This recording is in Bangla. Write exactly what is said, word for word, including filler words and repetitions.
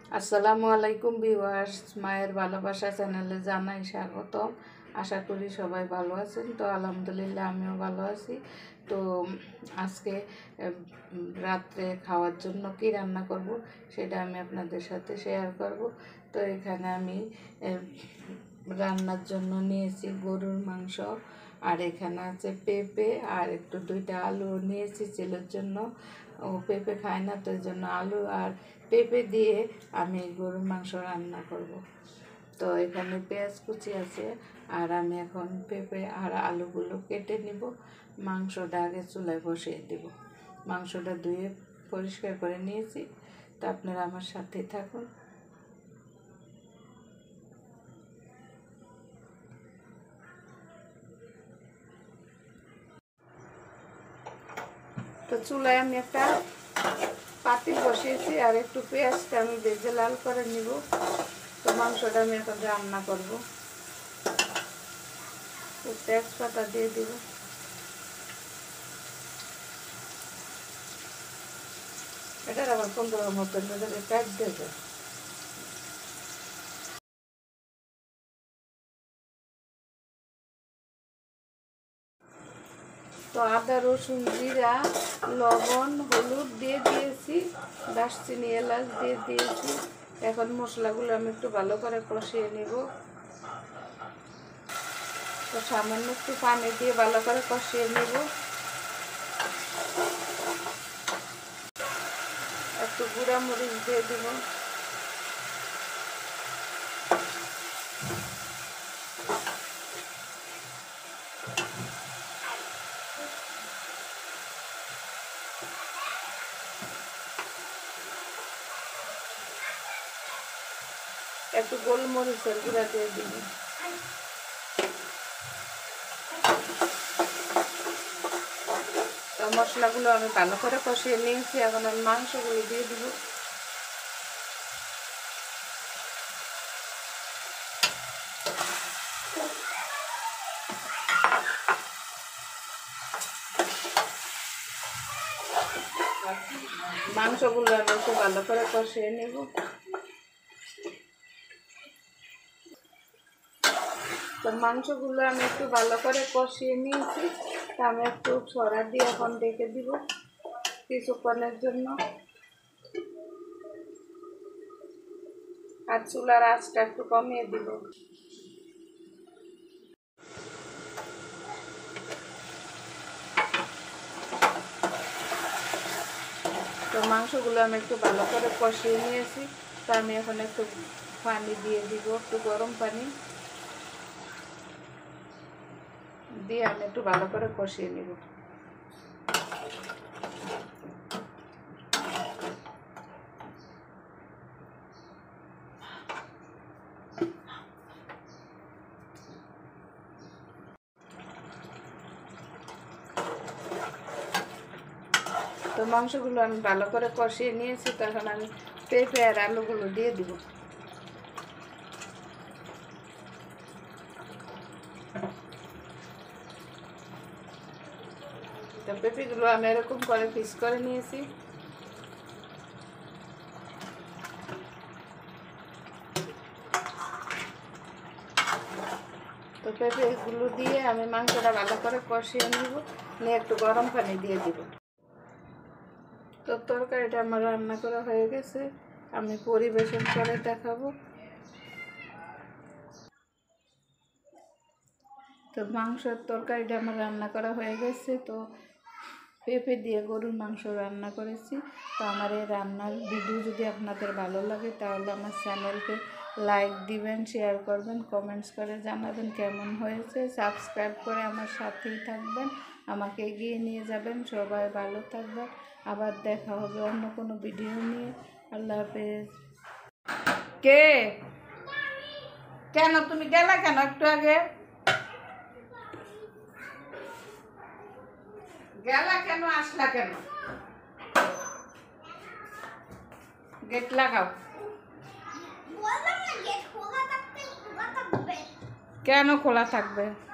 আসসালামু আলাইকুম ভিউয়ার্স, মায়ের ভালোবাসা চ্যানেলে জানাই স্বাগতম। আশা করি সবাই ভালো আছেন। তো আলহামদুলিল্লাহ আমিও ভালো আছি। তো আজকে রাত্রে খাওয়ার জন্য কি রান্না করব সেটা আমি আপনাদের সাথে শেয়ার করব। তো এখানে আমি রান্নার জন্য নিয়েছি গরুর মাংস, আর এখানে আছে পেঁপে, আর একটু দুইটা আলু নিয়েছি ছেলের জন্য। ও পেঁপে খায় না, তো এই জন্য আলু আর পেঁপে দিয়ে আমি গরুর মাংস রান্না করব। তো এখানে পেঁয়াজ কুচি আছে, আর আমি এখন পেঁপে আর আলুগুলো কেটে নিব। মাংসটা আগে চুলায় বসিয়ে দেব। মাংসটা ধুয়ে পরিষ্কার করে নিয়েছি, তো আপনারা আমার সাথেই থাকুন। তো চুলায় আমি একটা পাতিল বসিয়েছি, আর একটু পেঁয়াজটা আমি ভেজে লাল করে নিব। তো মাংসটা আমি এখন রান্না করব। তো তেজপাতা দিয়ে দিব। এটার আবার পনেরো মতন কাট দেবে। তো আদা রসুন জিরা লবণ হলুদ দিয়ে দিয়েছি, দারচিনি এলাচ দিয়ে দিয়েছি। এখন মশলাগুলো আমি একটু ভালো করে কষিয়ে নিব। তো সামান্য একটু পানি দিয়ে ভালো করে কষিয়ে নিব। একটু গুঁড়া মরিচ দিয়ে দিব। একটু গোলমরিচের গুঁড়া দিয়ে দিব। তো মশলাগুলো আমি ভালো করে কষিয়ে নিয়েছি, এখন আমি মাংসগুলো দিয়ে দিব। মাংসগুলো আমি একটু ভালো করে কষিয়ে নেব। তো মাংসগুলো আমি একটু ভালো করে কষিয়ে নিয়েছি। তা আমি একটু ছড়া দিয়ে এখন ডেকে দিব কিছুক্ষণের জন্য। আর চুলার আঁচটা একটু কমিয়ে দিব। তো মাংসগুলো আমি একটু ভালো করে কষিয়ে নিয়েছি। তো আমি এখন একটু পানি দিয়ে দিব, একটু গরম পানি দিয়ে আমি একটু ভালো করে কষিয়ে নিব। তো মাংসগুলো আমি ভালো করে কষিয়ে নিয়েছি, তখন আমি পেঁপে আর আলুগুলো দিয়ে দিব। তো পেঁপেগুলো আমি এরকম করে পিস করে নিয়েছি। তো পেঁপেগুলো দিয়ে আমি মাংসটা ভালো করে কষিয়ে নিব, নিয়ে একটু গরম পানি দিয়ে দিব। তো তরকারিটা আমার রান্না করা হয়ে গেছে, আমি পরিবেশন করে দেখাবো। তো মাংসের তরকারিটা আমার রান্না করা হয়ে গেছে। তো পেঁপে দিয়ে গরুর মাংস রান্না করেছি। তো আমার এই রান্নার ভিডিও যদি আপনাদের ভালো লাগে তাহলে আমার চ্যানেলকে লাইক দিবেন, শেয়ার করবেন, কমেন্টস করে জানাবেন কেমন হয়েছে। সাবস্ক্রাইব করে আমার সাথেই থাকবেন, আমাকে এগিয়ে নিয়ে যাবেন। সবাই ভালো থাকবেন, আবার দেখা হবে অন্য কোনো ভিডিও নিয়ে। আল্লাহ হাফেজ। কে কেন তুমি গেলা কেন একটু আগে? গেলা কেন, আসলা কেন? গেট লাগাও। কেন খোলা থাকবে?